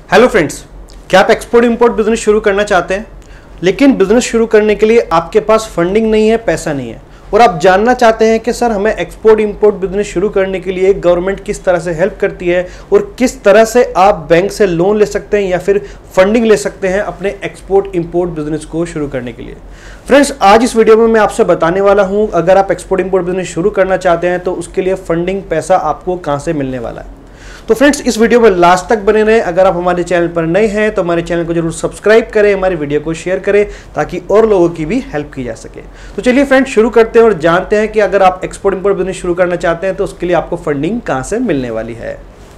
Hello friends, क्या आप export import business शुरू करना चाहते हैं लेकिन बिजनेस शुरू करने के लिए आपके पास फंडिंग नहीं है, पैसा नहीं है और आप जानना चाहते हैं कि सर हमें एक्सपोर्ट इंपोर्ट बिजनेस शुरू करने के लिए गवर्नमेंट किस तरह से हेल्प करती है और किस तरह से आप बैंक से लोन ले सकते हैं या फिर फंडिंग ले सकते हैं अपने एक्सपोर्ट इंपोर्ट बिजनेस को शुरू करने के लिए। फ्रेंड्स, आज इस वीडियो में मैं आपसे बताने वाला हूं अगर आप एक्सपोर्ट इंपोर्ट बिजनेस शुरू करना चाहते हैं तो उसके लिए फंडिंग पैसा आपको कहां से मिलने वाला है। तो फ्रेंड्स, इस वीडियो में लास्ट तक बने रहें। अगर आप हमारे चैनल पर नए हैं तो हमारे चैनल को जरूर सब्सक्राइब करें, हमारे वीडियो को शेयर करें ताकि और लोगों की भी हेल्प की जा सके। तो चलिए फ्रेंड्स, शुरू करते हैं और जानते हैं कि अगर आप एक्सपोर्ट इंपोर्ट बिजनेस शुरू करना चाहते हैं तो उसके लिए आपको फंडिंग कहां से मिलने वाली है।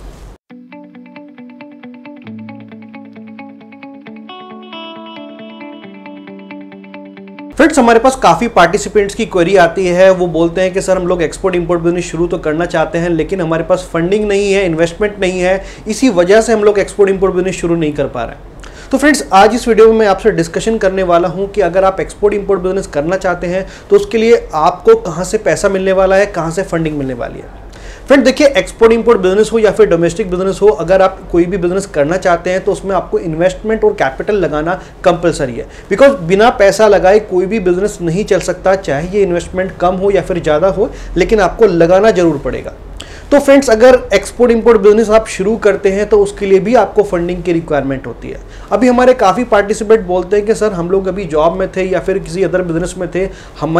फ्रेंड्स, हमारे पास काफ़ी पार्टिसिपेंट्स की क्वेरी आती है। वो बोलते हैं कि सर हम लोग एक्सपोर्ट इंपोर्ट बिजनेस शुरू तो करना चाहते हैं लेकिन हमारे पास फंडिंग नहीं है, इन्वेस्टमेंट नहीं है, इसी वजह से हम लोग एक्सपोर्ट इंपोर्ट बिजनेस शुरू नहीं कर पा रहे हैं। तो फ्रेंड्स, आज इस वीडियो में मैं आपसे डिस्कशन करने वाला हूं कि अगर आप एक्सपोर्ट इंपोर्ट बिजनेस करना चाहते हैं तो उसके लिए आपको कहां से पैसा मिलने वाला है, कहां से फंडिंग मिलने वाली है। फ्रेंड देखिए, एक्सपोर्ट इंपोर्ट बिजनेस हो या फिर डोमेस्टिक बिजनेस हो, अगर आप कोई भी बिजनेस करना चाहते हैं तो उसमें आपको इन्वेस्टमेंट और कैपिटल लगाना कंपलसरी है। बिकॉज बिना पैसा लगाए कोई भी बिजनेस नहीं चल सकता, चाहे ये इन्वेस्टमेंट कम हो या फिर ज़्यादा हो, लेकिन आपको लगाना जरूर पड़ेगा। तो फ्रेंड्स, अगर एक्सपोर्ट इंपोर्ट बिजनेस आप शुरू करते हैं तो उसके लिए भी आपको फंडिंग की रिक्वायरमेंट होती है। अभी हमारे काफ़ी पार्टिसिपेंट बोलते हैं कि सर हम लोग अभी जॉब में थे या फिर किसी अदर बिजनेस में थे,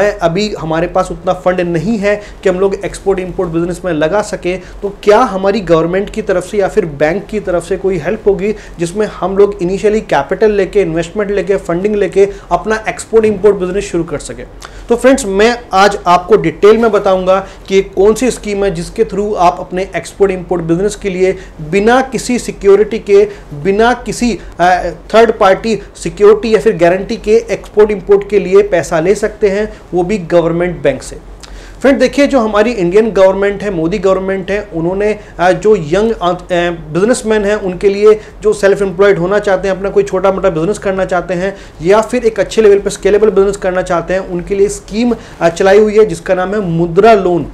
हमारे पास उतना फंड नहीं है कि हम लोग एक्सपोर्ट इंपोर्ट बिजनेस में लगा सके। तो क्या हमारी गवर्नमेंट की तरफ से या फिर बैंक की तरफ से कोई हेल्प होगी जिसमें हम लोग इनिशियली कैपिटल लेके, इन्वेस्टमेंट लेके, फंडिंग लेके अपना एक्सपोर्ट इंपोर्ट बिजनेस शुरू कर सके। तो फ्रेंड्स, मैं आज आपको डिटेल में बताऊंगा कि कौन सी स्कीम है जिसके थ्रू आप अपने एक्सपोर्ट इंपोर्ट बिजनेस के लिए बिना किसी सिक्योरिटी के, बिना किसी थर्ड पार्टी सिक्योरिटी या फिर गारंटी के एक्सपोर्ट इंपोर्ट के लिए पैसा ले सकते हैं, वो भी गवर्नमेंट बैंक से। फ्रेंड देखिए, जो हमारी इंडियन गवर्नमेंट है, मोदी गवर्नमेंट है, उन्होंने जो यंग बिजनेसमैन हैं उनके लिए, जो सेल्फ एम्प्लॉयड होना चाहते हैं, अपना कोई छोटा मोटा बिजनेस करना चाहते हैं या फिर एक अच्छे लेवल पर स्केलेबल बिजनेस करना चाहते हैं, उनके लिए स्कीम चलाई हुई है जिसका नाम है मुद्रा लोन।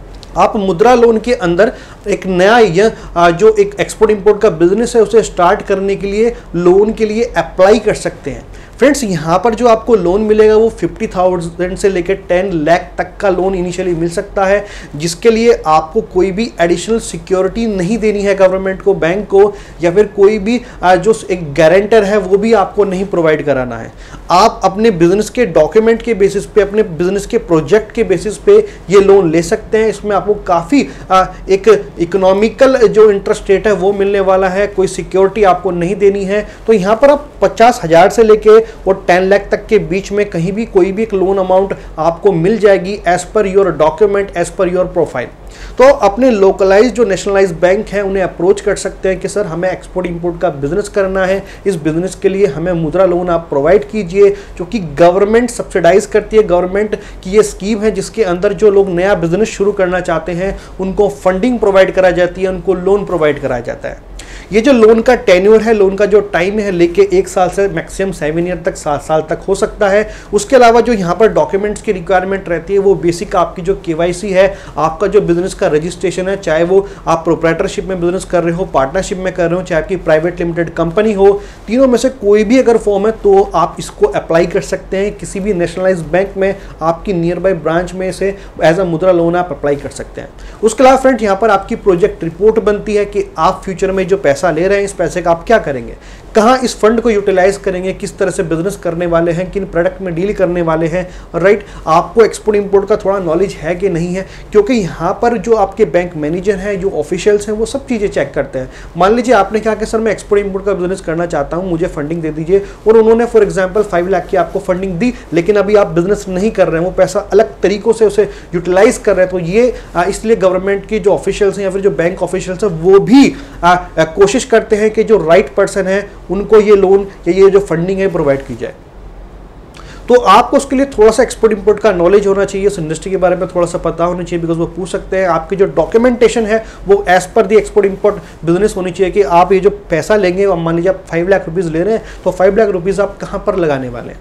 आप मुद्रा लोन के अंदर एक नया जो एक एक्सपोर्ट इंपोर्ट का बिजनेस है उसे स्टार्ट करने के लिए लोन के लिए अप्लाई कर सकते हैं। फ्रेंड्स, यहाँ पर जो आपको लोन मिलेगा वो 50,000 से लेकर 10 लाख तक का लोन इनिशियली मिल सकता है, जिसके लिए आपको कोई भी एडिशनल सिक्योरिटी नहीं देनी है गवर्नमेंट को, बैंक को, या फिर कोई भी जो एक गारंटर है वो भी आपको नहीं प्रोवाइड कराना है। आप अपने बिजनेस के डॉक्यूमेंट के बेसिस पे, अपने बिजनेस के प्रोजेक्ट के बेसिस पे ये लोन ले सकते हैं। इसमें आपको काफ़ी एक इकोनॉमिकल जो इंटरेस्ट रेट है वो मिलने वाला है, कोई सिक्योरिटी आपको नहीं देनी है। तो यहाँ पर आप 50,000 से लेके और 10 लाख तक के बीच में कहीं भी कोई भी एक लोन अमाउंट आपको मिल जाएगी as per your document, as per your profile. तो अपने लोकलाइज जो नेशनलाइज बैंक हैं उन्हें अप्रोच कर सकते हैं कि सर हमें एक्सपोर्ट इंपोर्ट का बिजनेस करना है, इस बिजनेस के लिए हमें मुद्रा लोन आप प्रोवाइड कीजिए, जो कि गवर्नमेंट सब्सिडाइज करती है। गवर्नमेंट की ये स्कीम है जिसके अंदर जो लोग नया बिजनेस शुरू करना चाहते हैं उनको फंडिंग प्रोवाइड करा जाती है, उनको लोन प्रोवाइड कराया जाता है। ये जो लोन का टेन्योर है, लोन का जो टाइम है, लेके 1 साल से मैक्सिमम 7 ईयर तक, 7 साल तक हो सकता है। उसके अलावा जो यहाँ पर डॉक्यूमेंट्स की रिक्वायरमेंट रहती है वो बेसिक आपकी जो KYC है, आपका जो बिजनेस का रजिस्ट्रेशन है, चाहे वो आप प्रोप्राइटरशिप में बिजनेस कर रहे हो, पार्टनरशिप में कर रहे हो, चाहे आपकी प्राइवेट लिमिटेड कंपनी हो, तीनों में से कोई भी अगर फॉर्म है तो आप इसको अप्लाई कर सकते हैं। किसी भी नेशनलाइज बैंक में आपकी नियर बाई ब्रांच में से एज अ मुद्रा लोन आप अप्लाई कर सकते हैं। उसके अलावा फ्रेंड, यहाँ पर आपकी प्रोजेक्ट रिपोर्ट बनती है कि आप फ्यूचर में जो पैसा ले रहे हैं, इस पैसे का आप क्या करेंगे, कहां इस फंड को यूटिलाइज करेंगे, किस तरह से बिजनेस करने वाले हैं, किन प्रोडक्ट में डील करने वाले हैं। राइट, आपको एक्सपोर्ट इंपोर्ट का थोड़ा नॉलेज है कि नहीं है, क्योंकि यहां पर जो आपके बैंक मैनेजर हैं, जो ऑफिशियल्स हैं, वो सब चीजें चेक करते हैं। मान लीजिए आपने कहा कि सर मैं एक्सपोर्ट इंपोर्ट का बिजनेस करना चाहता हूं, मुझे फंडिंग दे दीजिए, और उन्होंने फॉर एग्जाम्पल 5 लाख की आपको फंडिंग दी, लेकिन अभी आप बिजनेस नहीं कर रहे हैं, वो पैसा अलग तरीकों से उसे यूटिलाइज कर रहे हैं। तो ये इसलिए गवर्नमेंट की जो ऑफिशियल्स हैं या फिर जो बैंक ऑफिशियल्स हैं वो भी कोशिश करते हैं कि जो राइट पर्सन है उनको ये लोन या ये जो फंडिंग है प्रोवाइड की जाए। तो आपको उसके लिए थोड़ा सा एक्सपोर्ट इंपोर्ट का नॉलेज होना चाहिए, उस इंडस्ट्री के बारे में थोड़ा सा पता होना चाहिए, बिकॉज वो पूछ सकते हैं। आपकी जो डॉक्यूमेंटेशन है वो एज पर दी एक्सपोर्ट इंपोर्ट बिजनेस होनी चाहिए कि आप ये जो पैसा लेंगे, मान लीजिए आप 5 लाख रुपीज़ ले रहे हैं तो 5 लाख रुपीज़ आप कहाँ पर लगाने वाले हैं।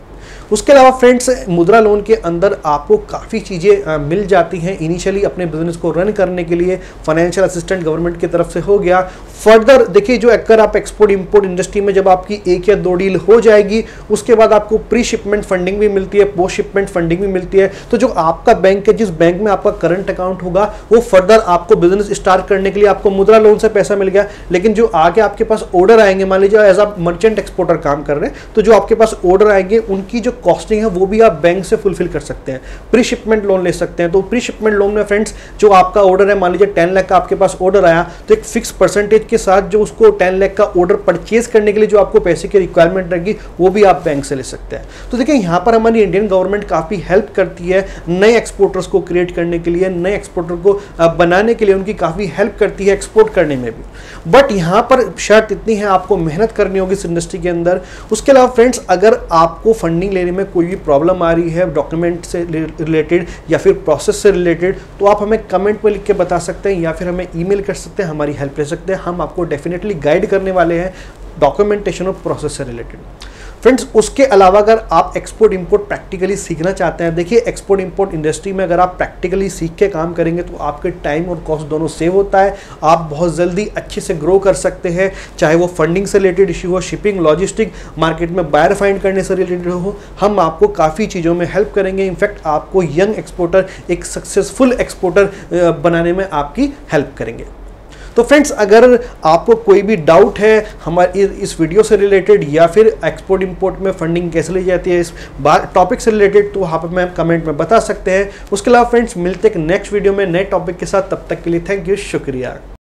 उसके अलावा फ्रेंड्स, मुद्रा लोन के अंदर आपको काफ़ी चीज़ें मिल जाती हैं। इनिशियली अपने बिजनेस को रन करने के लिए फाइनेंशियल असिस्टेंट गवर्नमेंट की तरफ से हो गया। फर्दर देखिए, जो अगर आप एक्सपोर्ट इंपोर्ट इंडस्ट्री में जब आपकी 1 या 2 डील हो जाएगी, उसके बाद आपको प्री शिपमेंट फंडिंग भी मिलती है, पोस्ट शिपमेंट फंडिंग भी मिलती है। तो जो आपका बैंक है, जिस बैंक में आपका करंट अकाउंट होगा, वो फर्दर आपको बिजनेस स्टार्ट करने के लिए आपको मुद्रा लोन से पैसा मिल गया। लेकिन जो आगे आपके पास ऑर्डर आएंगे, मान लीजिए एज आप मर्चेंट एक्सपोर्टर काम कर रहे हैं, तो जो आपके पास ऑर्डर आएंगे उनकी जो कॉस्टिंग है वो भी आप बैंक से फुलफिल कर सकते हैं, प्री शिपमेंट लोन ले सकते हैं। तो प्री शिपमेंट लोन में फ्रेंड्स, जो आपका ऑर्डर है, मान लीजिए 10 लाख का आपके पास ऑर्डर आया, तो एक फिक्स परसेंटेज के साथ जो उसको 10 लाख का ऑर्डर परचेज करने के लिए जो आपको पैसे की रिक्वायरमेंट रहेगी, वो भी आप बैंक से ले सकते हैं। तो देखिए, यहाँ पर हमारी इंडियन गवर्नमेंट काफ़ी हेल्प करती है नए एक्सपोर्टर्स को क्रिएट करने के लिए, नए एक्सपोर्टर को बनाने के लिए उनकी काफ़ी हेल्प करती है एक्सपोर्ट करने में भी। बट यहाँ पर शर्त इतनी है, आपको मेहनत करनी होगी इस इंडस्ट्री के अंदर। उसके अलावा फ्रेंड्स, अगर आपको फंडिंग लेने में कोई भी प्रॉब्लम आ रही है डॉक्यूमेंट से रिलेटेड या फिर प्रोसेस से रिलेटेड, तो आप हमें कमेंट में लिख के बता सकते हैं या फिर हमें ईमेल कर सकते हैं, हमारी हेल्प ले सकते हैं। हम आपको डेफिनेटली गाइड करने वाले हैं डॉक्यूमेंटेशन और प्रोसेस से रिलेटेड। फ्रेंड्स, उसके अलावा अगर आप एक्सपोर्ट इंपोर्ट प्रैक्टिकली सीखना चाहते हैं, देखिए एक्सपोर्ट इंपोर्ट इंडस्ट्री में अगर आप प्रैक्टिकली सीख के काम करेंगे तो आपके टाइम और कॉस्ट दोनों सेव होता है। आप बहुत जल्दी अच्छे से ग्रो कर सकते हैं, चाहे वो फंडिंग से रिलेटेड इश्यू हो, शिपिंग, लॉजिस्टिक, मार्केट में बायर फाइंड करने से रिलेटेड हो। हम आपको काफ़ी चीज़ों में हेल्प करेंगे। इनफैक्ट आपको यंग एक्सपोर्टर, एक सक्सेसफुल एक्सपोर्टर बनाने में आपकी हेल्प करेंगे। तो फ्रेंड्स, अगर आपको कोई भी डाउट है हमारे इस वीडियो से रिलेटेड या फिर एक्सपोर्ट इंपोर्ट में फंडिंग कैसे ली जाती है, इस टॉपिक से रिलेटेड, तो आप हमें कमेंट में बता सकते हैं। उसके अलावा फ्रेंड्स, मिलते हैं एक नेक्स्ट वीडियो में नए टॉपिक के साथ। तब तक के लिए थैंक यू, शुक्रिया।